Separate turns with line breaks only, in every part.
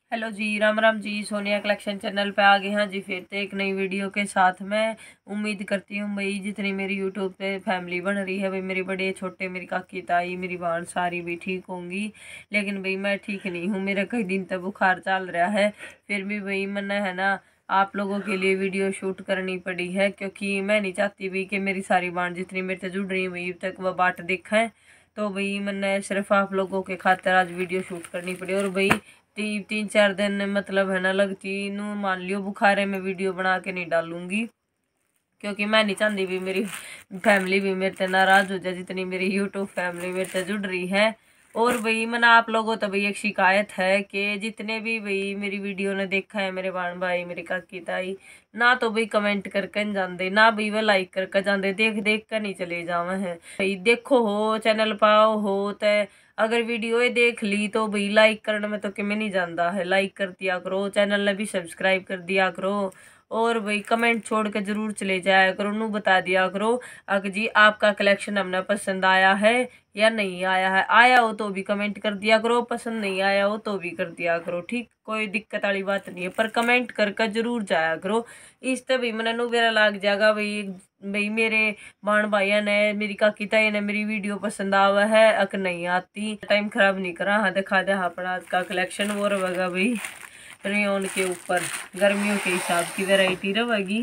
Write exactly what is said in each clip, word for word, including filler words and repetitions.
Hello ji, Ram Ram ji. Sonia collection channel पे आ गए हैं जी फिर से एक नई वीडियो के साथ। मैं उम्मीद करती हूँ भाई जितनी मेरी यूट्यूब पे फैमिली बन रही है भाई, मेरे बड़े छोटे, मेरी काकी ताई, मेरी बहन सारी भी ठीक होंगी। लेकिन भाई मैं ठीक नहीं हूँ, मेरा कई दिन तक बुखार चल रहा है। फिर भी भाई मैंने है ना आप लोगों के लिए वीडियो शूट करनी पड़ी है, क्योंकि मैं नहीं चाहती भाई कि मेरी सारी बहन जितनी मेरे से जुड़ रही है भाई तक वह बाट देखें। तो भाई मैंने सिर्फ आप लोगों के खातिर आज वीडियो शूट करनी पड़ी। और भाई ती, तीन चार दिन मतलब है ना लगती नू मान लियो बुखारे में वीडियो बना के नहीं डालूंगी, क्योंकि मैं नहीं चाहती भी मेरी फैमिली भी मेरे से नाराज हो जाए जितनी मेरी यूट्यूब फैमिली मेरे से जुड़ रही है। और भाई मैंने आप लोगों तो भाई एक शिकायत है कि जितने भी भाई मेरी वीडियो ने देखा है, मेरे बहन भाई, मेरी काकी ताई, ना तो भाई कमेंट करके नहीं जाते, ना भाई वे लाइक करके जाते, देख देख कर नहीं चले जावे हैं। भाई देखो हो चैनल पाओ हो तो अगर वीडियो ये देख ली तो भाई लाइक करने में तो किमें नहीं जाता है, लाइक कर दिया करो, चैनल ने भी सब्सक्राइब कर दिया करो। और भाई कमेंट छोड़ के जरूर चले जाया करो, नू बता दिया करो अगर जी आपका कलेक्शन हमने पसंद आया है या नहीं आया है। आया हो तो भी कमेंट कर दिया करो, पसंद नहीं आया हो तो भी कर दिया करो, ठीक, कोई दिक्कत वाली बात नहीं है, पर कमेंट करके जरूर जाया करो। इस तरह भी मैंने नु मेरा लाग जाएगा भाई भाई मेरे बहन भाइयों ने, मेरी काकी ताई ने मेरी वीडियो पसंद आवा है अक नहीं आती। टाइम खराब नहीं करा, हाँ दिखा दे अपना आज का कलेक्शन वो रहेगा भाई रेयन के ऊपर गर्मियों के हिसाब की वैरायटी रहेगी।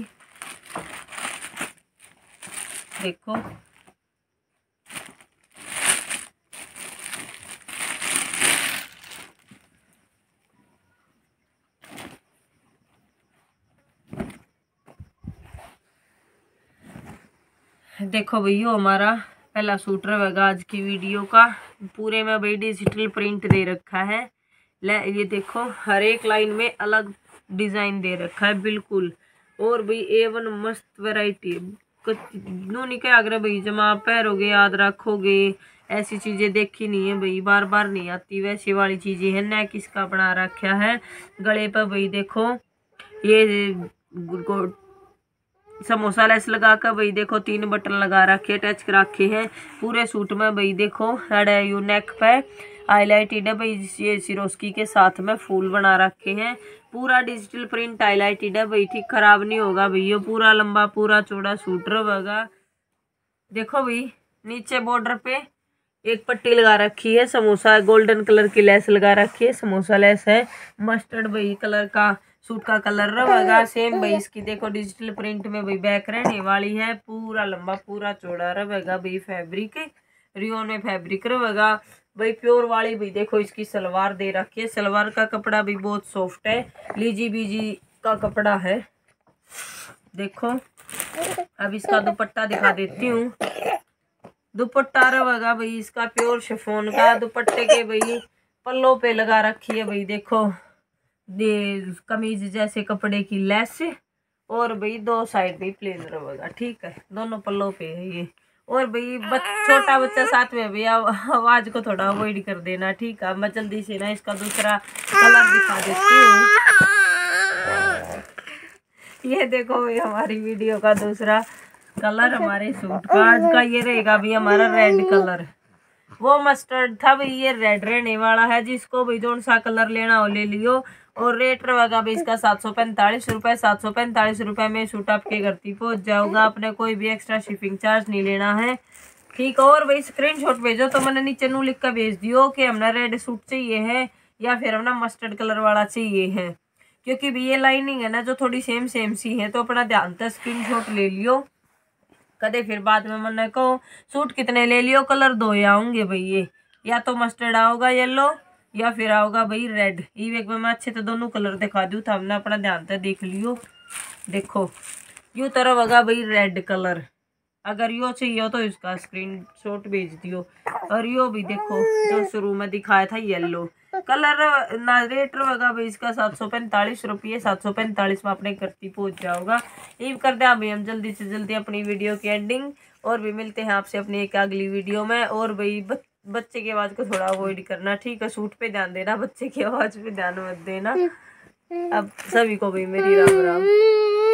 देखो देखो भैया हमारा पहला सूट रहेगा आज की वीडियो का। पूरे में भाई डिजिटल प्रिंट दे रखा है। ले ये देखो हर एक लाइन में अलग डिजाइन दे रखा है बिल्कुल। और भाई ए वन मस्त वैरायटी नो निके आगरा भाई, जब आप पहनोगे याद रखोगे। ऐसी चीजें देखी नहीं है भाई, बार बार नहीं आती वैसी वाली चीजें है। नेक इसका बना रखा है, गले पर भाई देखो ये समोसा लेस लगा कर भाई देखो तीन बटन लगा रखे, टच रखे हैं पूरे सूट में भाई। देखो हेड है यू नेक पे हाईलाइटेड है भाई, ये सिरोस्की के साथ में फूल बना रखे हैं। पूरा डिजिटल प्रिंट हाईलाइटेड है भाई, ठीक खराब नहीं होगा भाई। ये पूरा लंबा पूरा चौड़ा सूट रहेगा। देखो भाई नीचे बॉर्डर पे एक पट्टी लगा रखी है, समोसा गोल्डन कलर की लेस लगा रखी है, समोसा लेस है। मस्टर्ड भाई कलर का सूट का कलर रहेगा सेम भाई। इसकी देखो डिजिटल प्रिंट में भाई बैक रहने वाली है, पूरा लंबा पूरा चौड़ा रहेगा भाई। फैब्रिक रियोन में फैब्रिक रहेगा भाई, प्योर वाली भाई। देखो इसकी सलवार दे रखी है, सलवार का कपड़ा भी बहुत सॉफ्ट है, लीजी बीजी का कपड़ा है। देखो अब इसका दुपट्टा दिखा देती हूँ। दुपट्टा रहेगा भाई इसका प्योर शिफॉन का, दुपट्टे के भाई पल्लों पे लगा रखी है भाई। देखो ये कमीज जैसे कपड़े की लेस, और भाई दो साइड भी प्लेन रहेगा, ठीक है, दोनों पल्लों पे है ये। और भाई बच, छोटा बच्चा साथ में भैया आवाज को थोड़ा अवॉइड कर देना, ठीक है। मैं जल्दी से ना इसका दूसरा कलर दिखा देती हूँ। ये देखो भाई हमारी वीडियो का दूसरा कलर हमारे सूट का आज का ये रहेगा भाई हमारा रेड कलर। वो मस्टर्ड था भाई, ये रेड रहने वाला है। जिसको भाई जोन सा कलर लेना हो ले लियो। और रेट रहेगा भाई इसका सात सौ पैंतालीस रुपए। सात सौ पैंतालीस रुपए में सूट आपके घर तक पहुंच जाऊंगा, आपने कोई भी एक्स्ट्रा शिपिंग चार्ज नहीं लेना है, ठीक। और भाई स्क्रीनशॉट भेजो तो मैंने नीचे नू लिख कर भेज दियो कि हमने रेड सूट चाहिए है या फिर हमने मस्टर्ड कलर वाला चाहिए है, क्योंकि भी ये लाइनिंग है ना जो थोड़ी सेम सेम सी है, तो अपना ध्यान से स्क्रीनशॉट ले लियो। कदे फिर बाद में मन कहो सूट कितने ले लियो, कलर दो आऊंगे भाई, ये या तो मस्टर्ड आओगा येलो या फिर आओगा भाई रेड। ये एक बार मैं अच्छे तो दोनों कलर दिखा दूँ तो हमने अपना ध्यान से देख लियो। देखो यू तरफ होगा भाई रेड कलर, अगर यो चाहिए हो तो इसका स्क्रीन शॉट भेज दियो। और यो भी देखो जो शुरू में दिखाया था येलो कलर ना, रेट रहेगा भाई इसका सात सौ पैंतालीस रुपये। सात सौ पैंतालीस में अपने घर तक पहुंच जाओगा। ये कर दे भाई हम जल्दी से जल्दी अपनी वीडियो की एंडिंग, और भी मिलते हैं आपसे अपनी एक अगली वीडियो में। और भाई ब, बच्चे की आवाज़ को थोड़ा अवॉइड करना, ठीक है, सूट पे ध्यान देना, बच्चे की आवाज़ पे ध्यान मत देना। अब सभी को भाई मेरी राम राम।